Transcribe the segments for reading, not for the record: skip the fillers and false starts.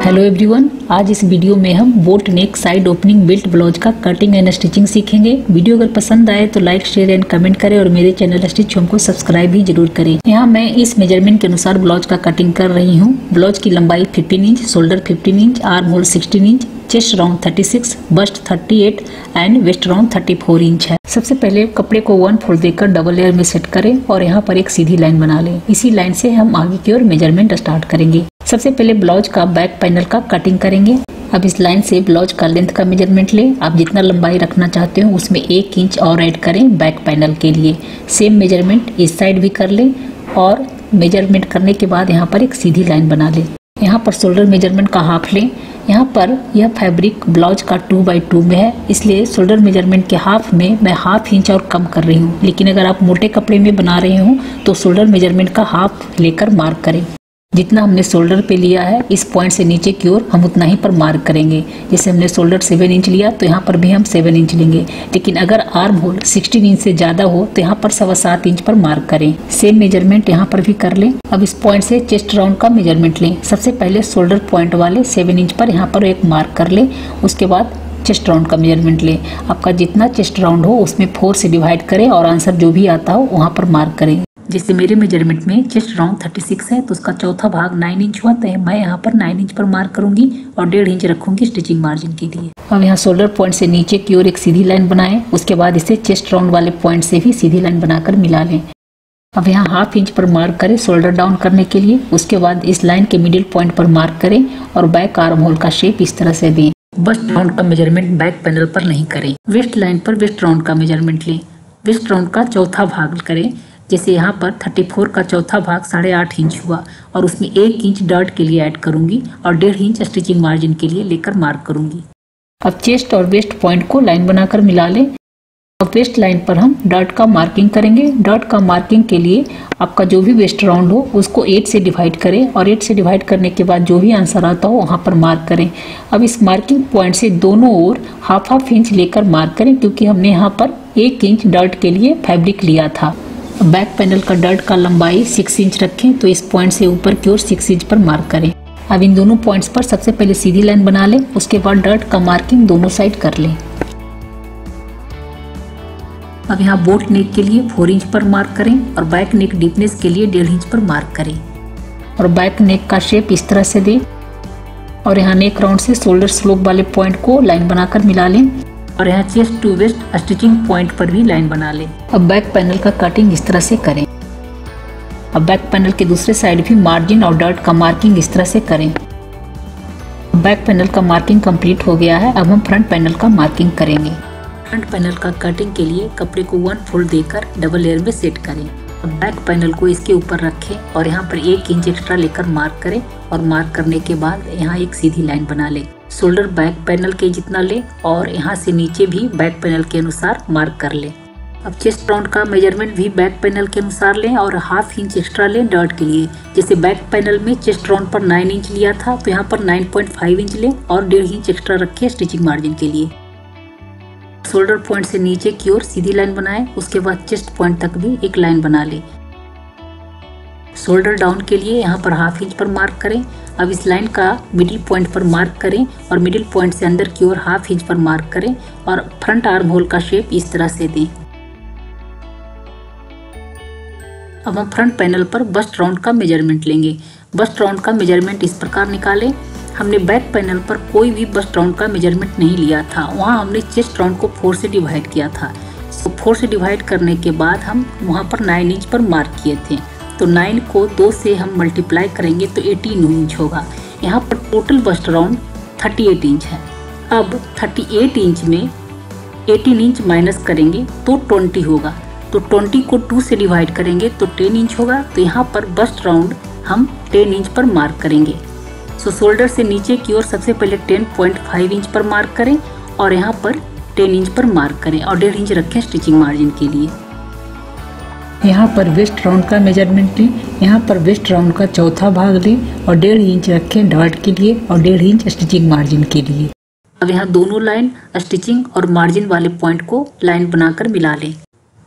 Hello everyone, आज इस video में हम boat neck side opening belt blouse का कटिंग एंड स्टिचिंग सीखेंगे। वीडियो अगर पसंद आए तो लाइक शेयर एंड कमेंट करें और मेरे चैनल स्टिच होम को सब्सक्राइब भी जरूर करें। यहाँ मैं इस मेजरमेंट के अनुसार ब्लाउज का कटिंग कर रही हूँ। ब्लाउज की लंबाई 15 inch, shoulder 15 inch, arm hole 16 inch, chest round 36, bust 38 and waist round 34 inch है। सबसे पहले कपड़े को 1 फोल्ड देकर डबल लेयर में सेट करें और यहाँ पर एक सीधी लाइन बना लें। इसी लाइन से हम आगे की ओर मेजरमेंट स्टार्ट करेंगे। सबसे पहले ब्लाउज का बैक पैनल का कटिंग करेंगे। अब इस लाइन से ब्लाउज का लेंथ का मेजरमेंट लें। आप जितना लंबाई रखना चाहते हो उसमें 1 इंच और ऐड करें बैक पैनल के लिए। सेम मेजरमेंट इस साइड भी कर लें और मेजरमेंट करने के बाद यहाँ पर एक सीधी लाइन बना लें। यहाँ पर शोल्डर मेजरमेंट का हाफ लें। यहाँ पर यह फैब्रिक ब्लाउज का 2x2 में है, इसलिए शोल्डर मेजरमेंट के हाफ में मैं ½ इंच और कम कर रही हूँ। लेकिन अगर आप मोटे कपड़े में बना रहे हो तो शोल्डर मेजरमेंट का हाफ लेकर मार्क करें। जितना हमने शोल्डर पे लिया है इस पॉइंट से नीचे की ओर हम उतना ही पर मार्क करेंगे। जैसे हमने शोल्डर 7 इंच लिया तो यहाँ पर भी हम 7 इंच लेंगे। लेकिन अगर आर्म होल 16 इंच से ज्यादा हो तो यहाँ पर 7.25 इंच पर मार्क करें। सेम मेजरमेंट यहाँ पर भी कर लें। अब इस पॉइंट से चेस्ट राउंड का मेजरमेंट लें। सबसे पहले शोल्डर पॉइंट वाले 7 इंच पर यहाँ पर एक मार्क कर लें। उसके बाद चेस्ट राउंड का मेजरमेंट लें। आपका जितना चेस्ट राउंड हो उसमें 4 से डिवाइड करें और आंसर जो भी आता हो वहाँ पर मार्क करें। जैसे मेरे मेजरमेंट में चेस्ट राउंड 36 है तो उसका चौथा भाग 9 इंच हुआ, तो मैं यहाँ पर 9 इंच पर मार्क करूंगी और 1.5 इंच रखूंगी स्टिचिंग मार्जिन के लिए। अब यहाँ शोल्डर पॉइंट से नीचे की ओर एक सीधी लाइन बनाएं। उसके बाद इसे चेस्ट राउंड वाले पॉइंट से भी सीधी लाइन बनाकर मिला लें। अब यहाँ ½ इंच पर मार्क करें शोल्डर डाउन करने के लिए। उसके बाद इस लाइन के मिडिल पॉइंट पर मार्क करें और बैक आर्म होल का शेप इस तरह से दें। बस्ट राउंड का मेजरमेंट बैक पैनल पर नहीं करें। वेस्ट लाइन पर वेस्ट राउंड का मेजरमेंट लें। वेस्ट राउंड का चौथा भाग करें। जैसे यहाँ पर 34 का चौथा भाग 8.5 इंच हुआ और उसमें 1 इंच डर्ट के लिए ऐड करूंगी और 1.5 इंच स्टिचिंग मार्जिन के लिए लेकर मार्क करूंगी। अब चेस्ट और वेस्ट पॉइंट को लाइन बनाकर मिला लें। अब वेस्ट लाइन पर हम डर्ट का मार्किंग करेंगे। डर्ट का मार्किंग के लिए आपका जो भी वेस्ट राउंड हो उसको 8 से डिवाइड करें और 8 से डिवाइड करने के बाद जो भी आंसर आता हो वहाँ पर मार्क करें। अब इस मार्किंग पॉइंट से दोनों ओर ½ इंच लेकर मार्क करें, क्योंकि हमने यहाँ पर 1 इंच डर्ट के लिए फैब्रिक लिया था। बैक पैनल का डर्ट का लंबाई 6 इंच रखें, तो इस पॉइंट से ऊपर की ओर 6 इंच पर मार्क करें। अब इन दोनों पॉइंट्स पर सबसे पहले सीधी लाइन बना लें। उसके बाद डर्ट का मार्किंग दोनों साइड कर लें। अब यहाँ बोट नेक के लिए 4 इंच पर मार्क करें और बैक नेक डीपनेस के लिए 1.5 इंच पर मार्क करें और बैक नेक का शेप इस तरह से दें। और यहाँ नेक राउंड से शोल्डर स्लोप वाले पॉइंट को लाइन बनाकर मिला लें और यहाँ chest to waist stitching point पर भी लाइन बना लें। अब बैक पैनल का कटिंग इस तरह से करें। अब बैक पैनल के दूसरे साइड भी मार्जिन और डर्ट का मार्किंग इस तरह से करें। बैक पैनल का मार्किंग कंप्लीट हो गया है। अब हम फ्रंट पैनल का मार्किंग करेंगे। फ्रंट पैनल का कटिंग के लिए कपड़े को 1 फोल्ड देकर डबल लेयर में सेट करें। अब बैक पैनल को इसके ऊपर रखें और यहाँ पर 1 इंच एक्स्ट्रा लेकर मार्क करें और मार्क करने के बाद यहाँ एक सीधी लाइन बना लें। शोल्डर बैक पैनल के जितना लें और यहाँ से नीचे भी बैक पैनल के अनुसार मार्क कर लें। अब चेस्ट राउंड का मेजरमेंट भी बैक पैनल के अनुसार लें और ½ इंच एक्स्ट्रा लें डर्ट के लिए। जैसे बैक पैनल में चेस्ट राउंड पर 9 इंच लिया था तो यहाँ पर 9.5 इंच लें और 1.5 इंच एक्स्ट्रा रखें स्टिचिंग मार्जिन के लिए। शोल्डर पॉइंट से नीचे की ओर सीधी लाइन बनाएं। उसके बाद चेस्ट पॉइंट तक भी एक लाइन बना लें। शोल्डर डाउन के लिए यहाँ पर ½ इंच पर मार्क करें। अब इस लाइन का मिडिल पॉइंट पर मार्क करें और मिडिल पॉइंट से अंदर की ओर ½ इंच पर मार्क करें और फ्रंट आर्म होल का शेप इस तरह से दें। अब हम फ्रंट पैनल पर बस्ट राउंड का मेजरमेंट लेंगे। बस्ट राउंड का मेजरमेंट इस प्रकार निकालें। हमने बैक पैनल पर कोई भी बस्ट राउंड का मेजरमेंट नहीं लिया था। वहाँ हमने चेस्ट राउंड को 4 से डिवाइड किया था। तो 4 से डिवाइड करने के बाद हम वहाँ पर 9 इंच पर मार्क किए थे। तो 9 को 2 से हम मल्टीप्लाई करेंगे तो 18 इंच होगा। यहाँ पर टोटल बस्ट राउंड 38 इंच है। अब 38 इंच में 18 इंच माइनस करेंगे तो 20 होगा। तो 20 को 2 से डिवाइड करेंगे तो 10 इंच होगा। तो यहाँ पर बस्ट राउंड हम 10 इंच पर मार्क करेंगे। सो शोल्डर से नीचे की ओर सबसे पहले 10.5 इंच पर मार्क करें और यहाँ पर 10 इंच पर मार्क करें और 1.5 इंच रखें स्टिचिंग मार्जिन के लिए। यहाँ पर वेस्ट राउंड का मेजरमेंट लें। यहाँ पर वेस्ट राउंड का चौथा भाग लें और 1.5 इंच रखें डर्ट के लिए और 1.5 इंच स्टिचिंग मार्जिन के लिए। अब यहाँ दोनों लाइन स्टिचिंग और मार्जिन वाले पॉइंट को लाइन बनाकर मिला लें।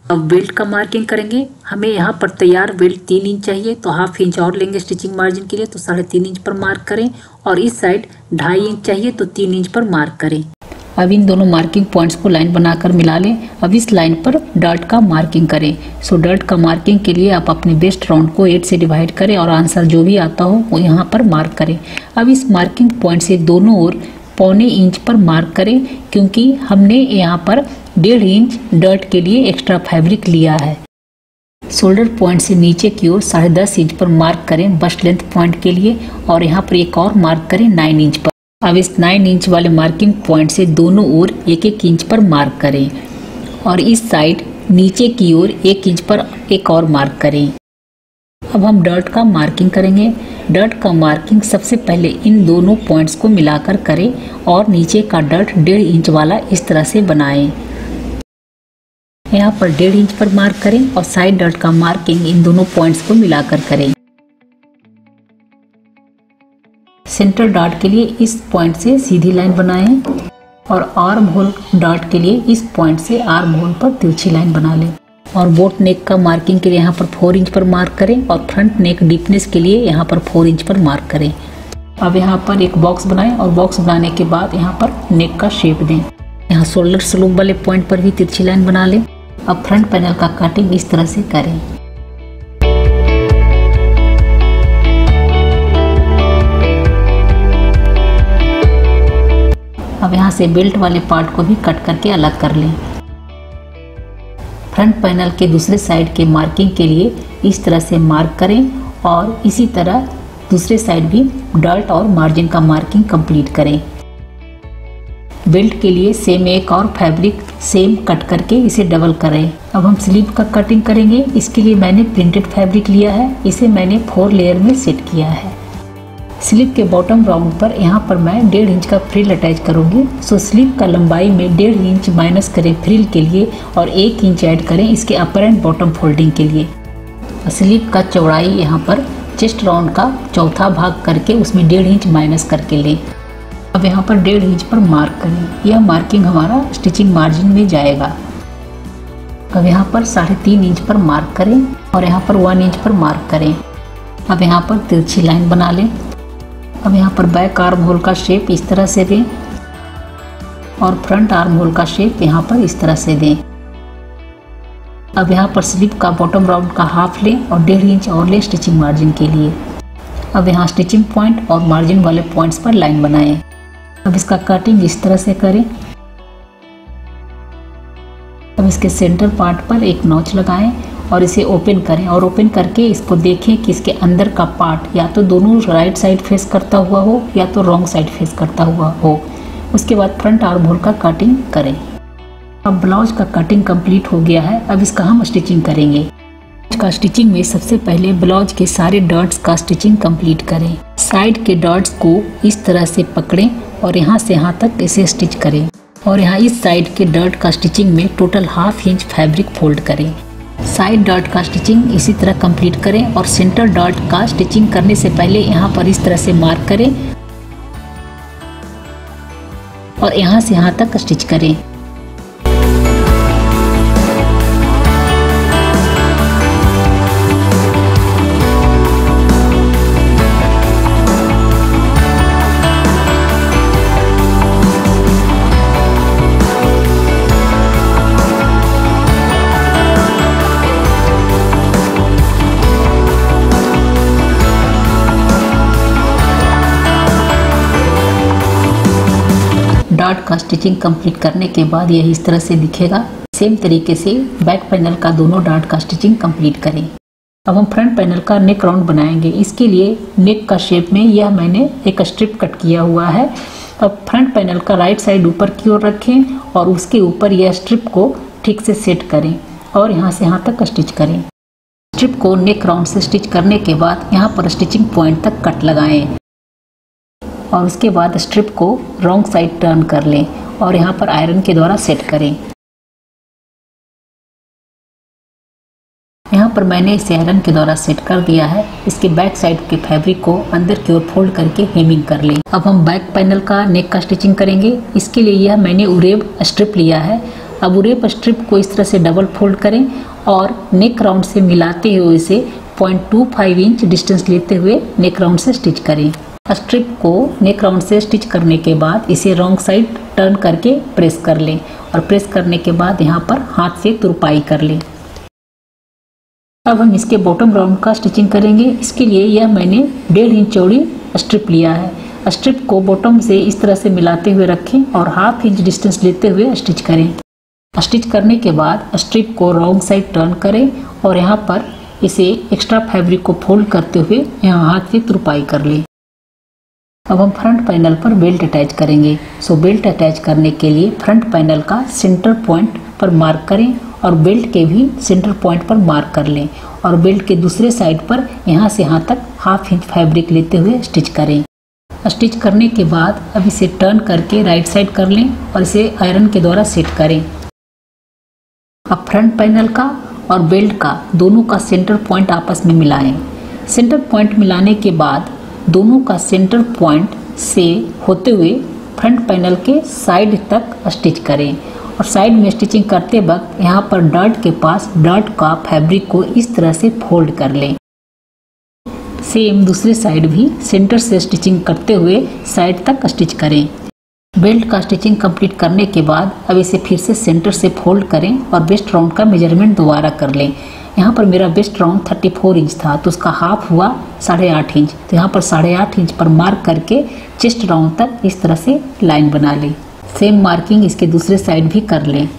अब बेल्ट का मार्किंग करेंगे। हमें यहाँ पर तैयार बेल्ट 3 इंच चाहिए, तो हाफ इंच और लेंगे स्टिचिंग मार्जिन के लिए, तो 3.5 इंच पर मार्क करें। और इस साइड 2.5 इंच चाहिए, तो 3 इंच पर मार्क करें। अब इन दोनों मार्किंग पॉइंट्स को लाइन बनाकर मिला लें। अब इस लाइन पर डॉट का मार्किंग करें। सो डॉट का मार्किंग के लिए आप अपने बेस्ट राउंड को 8 से डिवाइड करें और आंसर जो भी आता हो वो यहाँ पर मार्क करें। अब इस मार्किंग पॉइंट से दोनों ओर 0.25 इंच पर मार्क करें, क्योंकि हमने यहाँ पर 1.5 इंच डॉट के लिए एक्स्ट्रा फैब्रिक लिया है। शोल्डर पॉइंट से नीचे की ओर 10.5 इंच पर मार्क करें बस्ट लेंथ पॉइंट के लिए, और यहाँ पर एक और मार्क करें 9 इंच पर। अब इस 9 इंच वाले मार्किंग पॉइंट से दोनों ओर 1-1 इंच पर मार्क करें, और इस साइड नीचे की ओर 1 इंच पर एक और मार्क करें। अब हम डॉट का मार्किंग करेंगे। डॉट का मार्किंग सबसे पहले इन दोनों पॉइंट्स को मिलाकर करें और नीचे का डॉट 1.5 इंच वाला इस तरह से बनाएं। यहाँ पर 1.5 इंच पर मार्क करें और साइड डॉट का मार्किंग इन दोनों पॉइंट्स को मिलाकर करें। सेंटर डॉट के लिए इस पॉइंट से सीधी लाइन बनाएं और आर्म होल डॉट के लिए इस पॉइंट से आर्म होल पर तिरछी लाइन बना लें। और बोट नेक का मार्किंग के लिए यहाँ पर 4 इंच पर मार्क करें और फ्रंट नेक डीपनेस के लिए यहाँ पर 4 इंच पर मार्क करें। अब यहाँ पर एक बॉक्स बनाएं और बॉक्स बनाने के बाद यहाँ पर नेक का शेप दें। यहाँ शोल्डर स्लोप वाले पॉइंट पर भी तिरछी लाइन बना लें। अब फ्रंट पैनल का कटिंग इस तरह से करें। अब यहाँ से बेल्ट वाले पार्ट को भी कट करके अलग कर लें। फ्रंट पैनल के दूसरे साइड के मार्किंग के लिए इस तरह से मार्क करें और इसी तरह दूसरे साइड भी डॉट और मार्जिन का मार्किंग कंप्लीट करें। बेल्ट के लिए सेम एक और फैब्रिक सेम कट करके इसे डबल करें। अब हम स्लीव का कटिंग करेंगे। इसके लिए मैंने प्रिंटेड फैब्रिक लिया है, इसे मैंने 4 लेयर में सेट किया है। स्लीव के बॉटम राउंड पर यहाँ पर मैं 1.5 इंच का फ्रिल अटैच करूँगी। सो स्लीव का लंबाई में 1.5 इंच माइनस करें फ्रिल के लिए और 1 इंच ऐड करें इसके अपर एंड बॉटम फोल्डिंग के लिए। स्लीव का चौड़ाई यहाँ पर चेस्ट राउंड का चौथा भाग करके उसमें 1.5 इंच माइनस करके लें। अब यहाँ पर 1.5 इंच पर मार्क करें। यह मार्किंग हमारा स्टिचिंग मार्जिन में जाएगा। अब यहाँ पर 3.5 इंच पर मार्क करें और यहाँ पर 1 इंच पर मार्क करें। अब यहाँ पर तिरछी लाइन बना लें। अब यहाँ पर बैक आर्म होल का शेप इस तरह से दें और फ्रंट आर्म होल का शेप यहाँ पर इस तरह से दें। अब यहाँ पर स्लीव का बॉटम राउंड का हाफ लें और 1.5 इंच और लें स्टिचिंग मार्जिन के लिए। अब यहाँ स्टिचिंग पॉइंट और मार्जिन वाले पॉइंट्स पर लाइन बनाएं। अब इसका कटिंग इस तरह से करें। अब इसके सेंटर पार्ट पर एक नॉच लगाएं और इसे ओपन करें और ओपन करके इसको देखें कि इसके अंदर का पार्ट या तो दोनों राइट साइड फेस करता हुआ हो या तो रॉन्ग साइड फेस करता हुआ हो। उसके बाद फ्रंट आर्म होल का कटिंग करें। अब ब्लाउज का कटिंग कंप्लीट हो गया है। अब इसका हम स्टिचिंग करेंगे। का स्टिचिंग में सबसे पहले ब्लाउज के सारे डॉट्स का स्टिचिंग कंप्लीट करें। साइड के डॉट्स को इस तरह से पकड़ें और यहाँ से यहाँ तक इसे स्टिच करें और यहाँ इस साइड के डॉट का स्टिचिंग में टोटल 1/2 इंच फैब्रिक फोल्ड करें। साइड डॉट का स्टिचिंग इसी तरह कंप्लीट करें और सेंटर डॉट का स्टिचिंग करने से पहले यहाँ पर इस तरह से मार्क करें और यहाँ से यहाँ तक स्टिच करें। डॉट का स्टिचिंग कंप्लीट करने के बाद यह इस तरह से दिखेगा। सेम तरीके से बैक पैनल का दोनों डॉट का स्टिचिंग कंप्लीट करें। अब हम फ्रंट पैनल का नेक राउंड बनाएंगे। इसके लिए नेक का शेप में यह मैंने एक स्ट्रिप कट किया हुआ है। अब फ्रंट पैनल का राइट साइड ऊपर की ओर रखें और उसके ऊपर यह स्ट्रिप को ठीक से सेट करें और यहाँ से यहाँ तक स्टिच करें। स्ट्रिप को नेक राउंड से स्टिच करने के बाद यहाँ पर स्टिचिंग पॉइंट तक कट लगाएं और उसके बाद स्ट्रिप को रॉन्ग साइड टर्न कर लें और यहाँ पर आयरन के द्वारा सेट करें। यहाँ पर मैंने इसे आयरन के द्वारा सेट कर दिया है। इसके बैक साइड के फैब्रिक को अंदर की ओर फोल्ड करके हेमिंग कर लें। अब हम बैक पैनल का नेक का स्टिचिंग करेंगे। इसके लिए यह मैंने उरेब स्ट्रिप लिया है। अब उरेप स्ट्रिप को इस तरह से डबल फोल्ड करें और नेक राउंड से मिलाते हुए इसे 0.25 इंच डिस्टेंस लेते हुए नेक राउंड से स्टिच करें। स्ट्रिप को नेक राउंड से स्टिच करने के बाद इसे रॉन्ग साइड टर्न करके प्रेस कर लें और प्रेस करने के बाद यहाँ पर हाथ से तुरपाई कर लें। अब हम इसके बॉटम राउंड का स्टिचिंग करेंगे। इसके लिए यह मैंने 1.5 इंच चौड़ी स्ट्रिप लिया है। स्ट्रिप को बॉटम से इस तरह से मिलाते हुए रखें और ½ इंच डिस्टेंस लेते हुए स्टिच करें। स्टिच करने के बाद स्ट्रिप को रॉन्ग साइड टर्न करें और यहाँ पर इसे एक्स्ट्रा फैब्रिक को फोल्ड करते हुए यहाँ हाथ से तुरपाई कर लें। अब हम फ्रंट पैनल पर बेल्ट अटैच करेंगे। बेल्ट अटैच करने के लिए फ्रंट पैनल का सेंटर पॉइंट पर मार्क करें और बेल्ट के भी सेंटर पॉइंट पर मार्क कर लें और बेल्ट के दूसरे साइड पर यहाँ से यहाँ तक ½ इंच फैब्रिक लेते हुए स्टिच करें। स्टिच करने के बाद अब इसे टर्न करके राइट साइड कर लें और इसे आयरन के द्वारा सेट करें। अब फ्रंट पैनल का और बेल्ट का दोनों का सेंटर पॉइंट आपस में मिलाएं। सेंटर पॉइंट मिलाने के बाद दोनों का सेंटर पॉइंट से होते हुए फ्रंट पैनल के साइड तक स्टिच करें और साइड में स्टिचिंग करते वक्त यहाँ पर डॉट के पास डॉट का फैब्रिक को इस तरह से फोल्ड कर लें। सेम दूसरी साइड भी सेंटर से स्टिचिंग करते हुए साइड तक स्टिच करें। बेल्ट का स्टिचिंग कंप्लीट करने के बाद अब इसे फिर से सेंटर से फोल्ड करें और वेस्ट राउंड का मेजरमेंट दोबारा कर लें। यहाँ पर मेरा वेस्ट राउंड 34 इंच था तो उसका हाफ हुआ 8.5 इंच। तो यहाँ पर 8.5 इंच पर मार्क करके चेस्ट राउंड तक इस तरह से लाइन बना लें। सेम मार्किंग इसके दूसरे साइड भी कर लें।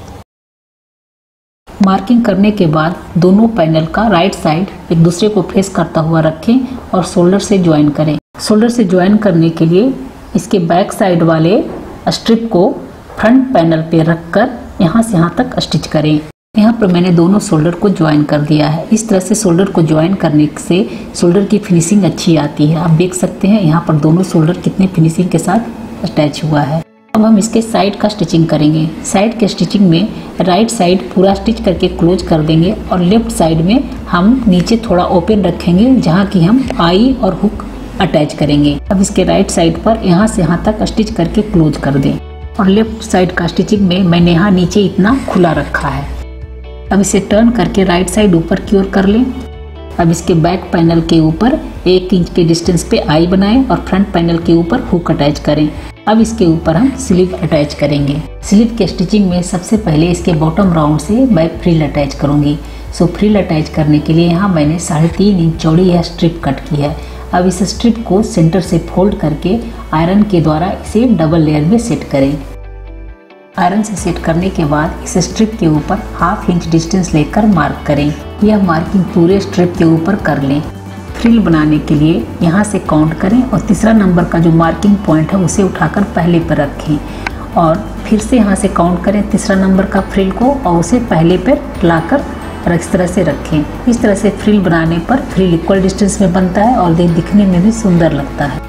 मार्किंग करने के बाद दोनों पैनल का राइट साइड एक दूसरे को फेस करता हुआ रखें और शोल्डर से ज्वाइन करें। शोल्डर से ज्वाइन करने के लिए इसके बैक साइड वाले स्ट्रिप को फ्रंट पैनल पे रखकर यहाँ से यहाँ तक स्टिच करें। यहाँ पर मैंने दोनों शोल्डर को ज्वाइन कर दिया है। इस तरह से शोल्डर को ज्वाइन करने से शोल्डर की फिनिशिंग अच्छी आती है। आप देख सकते हैं यहाँ पर दोनों शोल्डर कितने फिनिशिंग के साथ अटैच हुआ है। अब हम इसके साइड का स्टिचिंग करेंगे। साइड के स्टिचिंग में राइट साइड पूरा स्टिच करके क्लोज कर देंगे और लेफ्ट साइड में हम नीचे थोड़ा ओपन रखेंगे जहाँ की हम आई और हुक अटैच करेंगे। अब इसके राइट साइड पर यहाँ से यहाँ तक स्टिच करके क्लोज कर दें और लेफ्ट साइड का स्टिचिंग में मैंने यहाँ नीचे इतना खुला रखा है। अब इसे टर्न करके राइट साइड ऊपर की ओर कर लें। अब इसके बैक पैनल के ऊपर 1 इंच के डिस्टेंस पे आई बनाएं और फ्रंट पैनल के ऊपर हुक अटैच करें। अब इसके ऊपर हम स्लीव अटैच करेंगे। स्लीव के स्टिचिंग में सबसे पहले इसके बॉटम राउंड से बैक फ्रिल अटैच करूंगी। फ्रिल अटैच करने के लिए यहाँ मैंने 3.5 इंच चौड़ी यह स्ट्रिप कट की है। अब इस स्ट्रिप को सेंटर से फोल्ड करके आयरन के द्वारा इसे डबल लेयर में सेट करें। आयरन से सेट करने के बाद इस स्ट्रिप के ऊपर ½ इंच डिस्टेंस लेकर मार्क करें। यह मार्किंग पूरे स्ट्रिप के ऊपर कर लें। फ्रिल बनाने के लिए यहाँ से काउंट करें और तीसरा नंबर का जो मार्किंग पॉइंट है उसे उठाकर पहले पर रखें और फिर से यहाँ से काउंट करें तीसरा नंबर का फ्रिल को और उसे पहले पर लाकर इस तरह से रखें। इस तरह से फ्रिल बनाने पर फ्रिल इक्वल डिस्टेंस में बनता है और दिखने में भी सुंदर लगता है।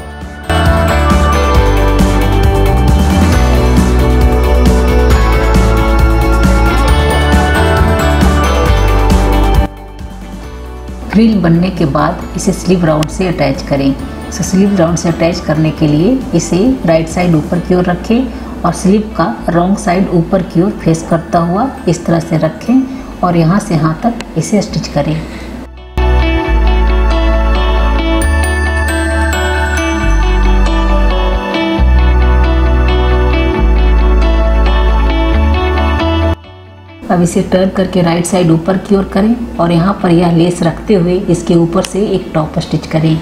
फ्रिल बनने के बाद इसे स्लीव राउंड से अटैच करें। स्लीव राउंड से अटैच करने के लिए इसे राइट साइड ऊपर की ओर रखें और स्लीव का रॉन्ग साइड ऊपर की ओर फेस करता हुआ इस तरह से रखें और यहाँ से यहाँ तक इसे स्टिच करें। अब इसे टर्न करके राइट साइड ऊपर की ओर करें और यहाँ पर यह लेस रखते हुए इसके ऊपर से एक टॉप स्टिच करें।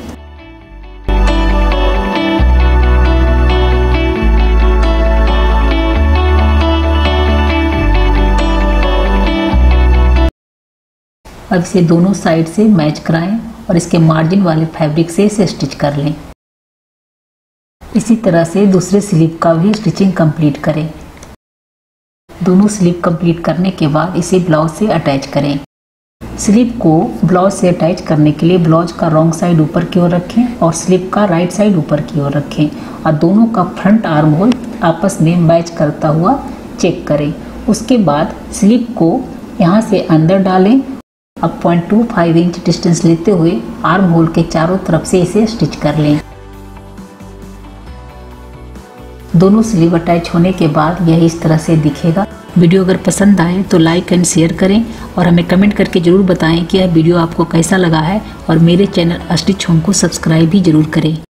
अब इसे दोनों साइड से मैच कराएं और इसके मार्जिन वाले फैब्रिक से इसे स्टिच कर लें। इसी तरह से दूसरे स्लीव का भी स्टिचिंग कंप्लीट करें। दोनों स्लीव कंप्लीट करने के बाद इसे ब्लाउज से अटैच करें। स्लीव को ब्लाउज से अटैच करने के लिए ब्लाउज का रॉन्ग साइड ऊपर की ओर रखें और स्लीव का राइट साइड ऊपर की ओर रखें और दोनों का फ्रंट आर्म होल आपस में मैच करता हुआ चेक करें। उसके बाद स्लीव को यहाँ से अंदर डालें। अब 0.25 इंच डिस्टेंस लेते हुए आर्म होल के चारों तरफ से इसे स्टिच कर लें। दोनों स्लीव अटैच होने के बाद यह इस तरह से दिखेगा। वीडियो अगर पसंद आए तो लाइक एंड शेयर करें और हमें कमेंट करके जरूर बताएं कि यह वीडियो आपको कैसा लगा है और मेरे चैनल स्टिच होम को सब्सक्राइब भी जरूर करें।